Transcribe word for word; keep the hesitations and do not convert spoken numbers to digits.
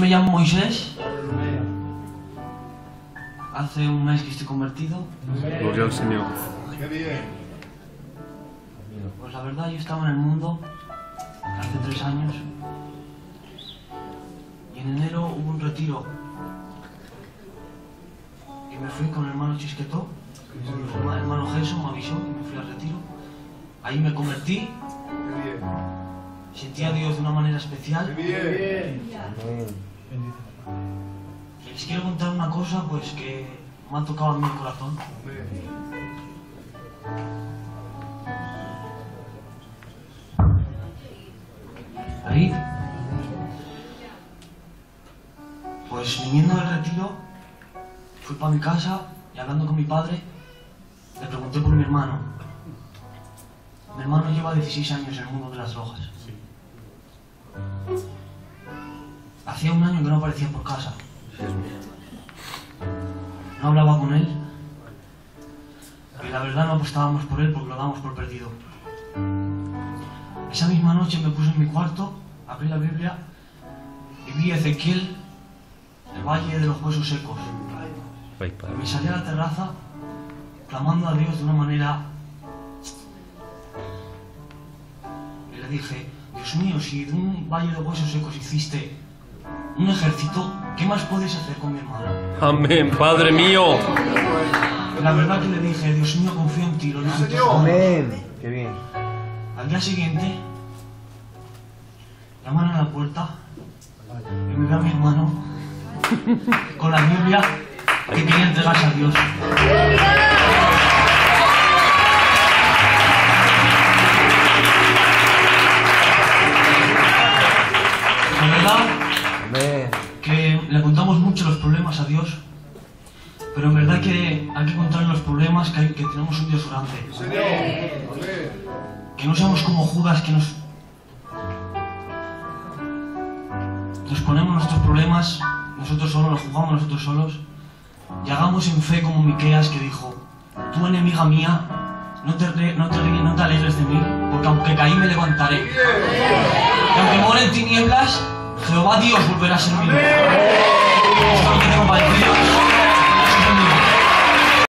me llamo Moisés. Hace un mes que estoy convertido. Gloria al Señor. ¡Qué bien! Pues la verdad, yo estaba en el mundo hace tres años. Y en enero hubo un retiro. Y me fui con el hermano Chisquetó. El hermano Jesús me avisó y me fui al retiro. Ahí me convertí. ¡Qué bien! Sentí a Dios de una manera especial. ¡Qué bien! Y les quiero contar una cosa pues que me ha tocado a mí el corazón. Ahí, pues viniendo del retiro, fui para mi casa y hablando con mi padre, le pregunté por mi hermano. Mi hermano lleva dieciséis años en el mundo de las drogas. Hacía un año que no aparecía por casa. No hablaba con él. Y la verdad no apostábamos por él porque lo dábamos por perdido. Esa misma noche me puse en mi cuarto, abrí la Biblia y vi a Ezequiel, el valle de los huesos secos. Y me salí a la terraza clamando a Dios de una manera. Y le dije, Dios mío, si de un valle de huesos secos hiciste un ejército, ¿qué más puedes hacer con mi hermano? Amén, Padre mío. La verdad que le dije, Dios mío, confío en ti, lo necesito. Amén. Qué bien. Al día siguiente, llaman a la puerta y me ve a mi hermano con la Biblia que quería entregarse a Dios. La verdad Amén. que le contamos mucho los problemas a Dios, pero en verdad que hay que contarle los problemas que, hay, que tenemos un Dios grande. ¡Señor! ¡Amén! Que no seamos como Judas, que nos, nos ponemos nuestros problemas nosotros solos, los jugamos nosotros solos, y hagamos en fe como Miqueas, que dijo, tú enemiga mía, no te, no te, no te alegres de mí, porque aunque caí me levantaré. Y aunque more en tinieblas, Jehová Dios volverá a ser mío. Esto es lo que tengo para deciros.